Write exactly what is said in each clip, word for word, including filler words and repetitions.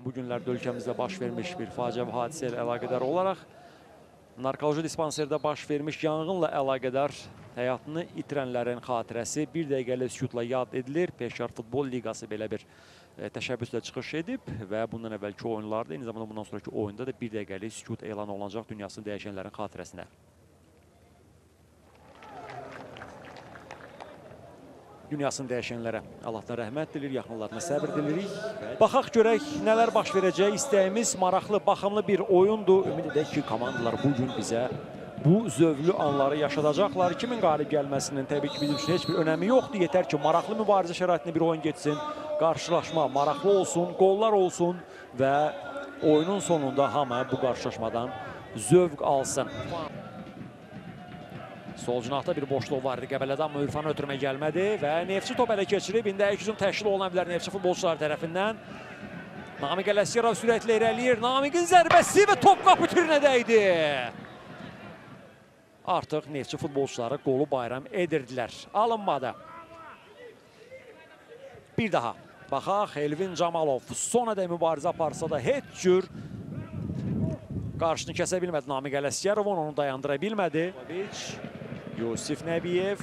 bu günlərdə ölkəmizdə baş vermiş bir faciəvi hadisə ilə əlaqədar olaraq narkoloji dispanserdə baş vermiş yanğınla əlaqədar həyatını itirənlərin xatirəsi bir dəqiqəlik sükutla yad edilir. Peşkar Futbol Liqası belə bir təşəbbüslə çıxış edib və bundan əvvəlki oyunlarda, eyni zamanda bundan sonraki oyunda da bir dəqiqəlik sükut elan olunacaq dünyasını dəyişənlərin xatirəsinə. Dünyasını dəyişənlərə Allahdan rəhmət dilir, yaxınlarına səbir dilirik. Baxaq görək nələr baş verəcək. İstəyimiz maraqlı, baxımlı bir oyundur. Ümid edək ki, komandalar bugün bizə bu zövlü anları yaşadacaqlar. Kimin qalib gəlməsinin təbii ki, bizim üçün heç bir önəmi yoxdur. Yetər ki, maraqlı mübarizə şəraitində bir oyun geçsin, qarşılaşma maraqlı olsun, qollar olsun və oyunun sonunda hamı bu qarşılaşmadan zövq alsın. Sol cinahda bir boşluq var idi Qəbələdə, amma Ürfanı ötürmə gəlmədi və Neftçi top ələ keçirib. İndi ilk hücum təşkil oluna bilər Neftçi futbolçular tərəfindən. Namiq Ələsgərov sürətlə irəliyir. Namiqin zərbəsi və top qapı türünə dəydi. Artıq Neftçi futbolçuları qolu bayram edirdilər. Alınmadı. Bir daha. Baxaq, Elvin Camalov son adə mübarizə aparsa da heç cür qarşını kəsə bilmədi Namiq Ələsgərovun, onu dayandıra bilmədi. Yusif Nəbiyev.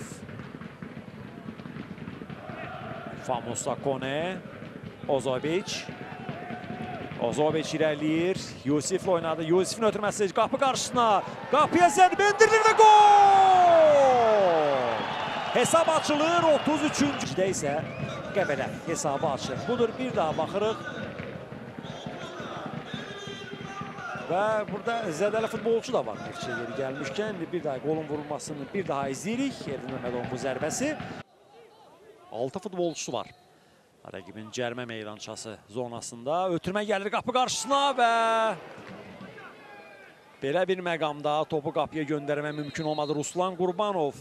Famosa Kone. Ozoviç. Ozoviç irəliyir. Yusiflə oynadı. Yusifin ötürməsi qapı qarşısına. Qapıya zərbə endirilir və gol! Hesab açılır. otuz üçüncüdə isə Qəbələ hesabı açır. Budur, bir daha baxırıq. Və burada zədəli futbolçu da var Neftçiyə yeri gəlmişkən. Bir daha qolun vurulmasını bir daha izləyirik. Elvin Məmmədovun bu zərbəsi. altı futbolçusu var. Rəqibin cərmə meydançası zonasında. Ötürmə gəlir qapı qarşısına və belə bir məqamda topu qapıya göndərmə mümkün olmadı. Ruslan Qurbanov.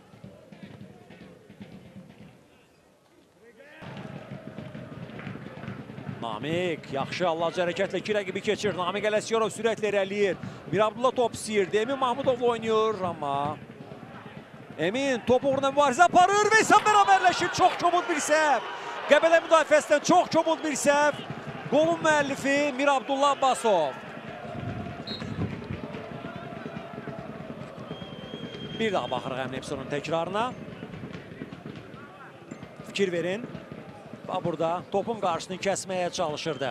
Namiq, yaxşı allacı hərəkətlə iki rəqibi keçir. Namiq Ələsgərov sürətlə irəliyir. Bir Abdullah top istəyirdi. Emin Mahmudovla oynuyor, amma Emin top uğruna mübarizə aparır və isə bərabərləşir. Çox kobud bir səhv. Qəbələ müdafiəsindən çox kobud bir səhv. Qolun müəllifi Mir Abdullah Abbasov. Bir daha baxırıq həmin episodun təkrarına. Fikir verin. Burada topun qarşısını kəsməyə çalışırdı.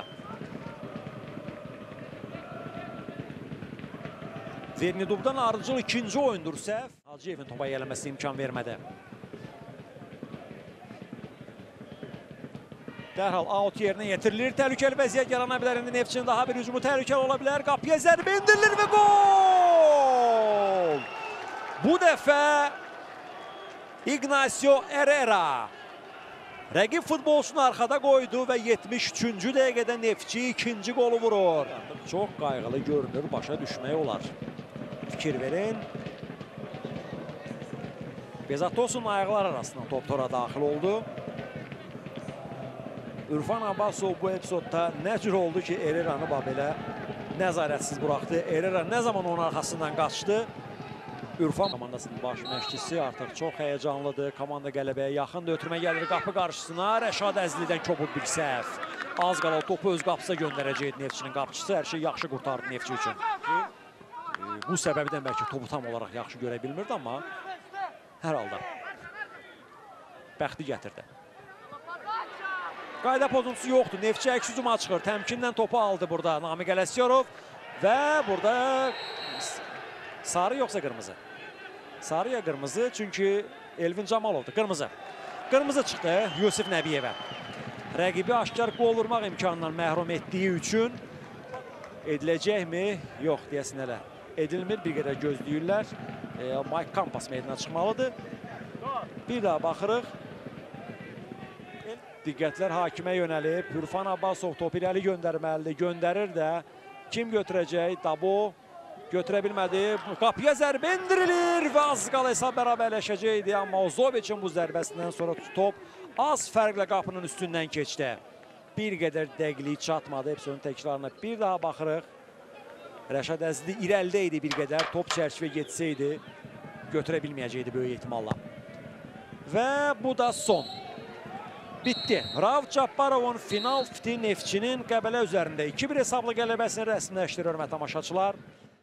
Zernidubdan ardıcıl ikinci oyundur səhv. Hacıyevin topa yələməsi imkan vermədi. Dərhal out yerinə yetirilir. Təhlükəli vəziyyət yarana bilər. İndi Neftçinin daha bir hücumu təhlükəli ola bilər. Qapıya zərbə indirilir və gol! Bu dəfə Ignacio Herrera rəqib futbolçunu arxada qoydu və yetmiş üçüncü dəqiqədə Neftçi ikinci qolu vurur. Çox qayğılı görünür, başa düşmək olar. Fikir verin. Bezatosun ayaqlar arasında top tora daxil oldu. Ürfan Abbasov bu epizodda nə cür oldu ki, Herreranı belə nəzarətsiz buraxdı. Herrera nə zaman onun arxasından qaçdı? Ürfan komandasının baş məşqçisi artıq çox həyəcanlıdır. Komanda qələbəyə yaxındır. Ötürmə gəlir qapı qarşısına. Rəşad Əzlidən kobud bir səhv. Az qala topu öz qapısına göndərəcəkdi Neftçinin qapıçısı. Hər şey yaxşı qurtardı Neftçi üçün. Bu səbəbdən bəlkə topu tam olaraq yaxşı görə bilmirdi, amma hər halda bəxti gətirdi. Qayda pozuntusu yoxdur. Neftçi əks hücuma çıxır. Təmkinlə topu aldı burada Namiq Ələsgərov və burada sarı yoxsa qırmızı? Sarı ya qırmızı, çünki Elvin Camalovdur. Qırmızı. Qırmızı çıxdı Yusif Nəbiyevə. Rəqibi aşkar qol vurmaq imkanından məhrum etdiyi üçün ediləcəkmi? Yox, deyəsin elə. Edilmir, bir qədər gözləyirlər. E, Mike Kampas meydana çıxmalıdır. Bir daha baxırıq. Diqqətlər hakimə yönəlib. Ürfan Abbasov topu irəli göndərməlidir. Göndərir də. Kim götürəcək? Dabo. Götürə bilmədi. Qapıya zərbə indirilir və az qala hesab bərabərləşəcəkdi. Amma Ozoviçin bu zərbəsindən sonra top az fərqlə qapının üstündən keçdi. Bir qədər dəqiqlik çatmadı. Episodun təkrarına bir daha baxırıq. Rəşad Əzli irəlidə idi bir qədər. Top çərçivə getsəydi götürə bilməyəcəkdi böyük ehtimalla. Və bu da son. Bitti. Rauf Cabbarovun final fiti Neftçinin Qəbələ üzərində iki bir hesablı qələbəsini rəsmiləşdirir hörmətli tamaşaçılar.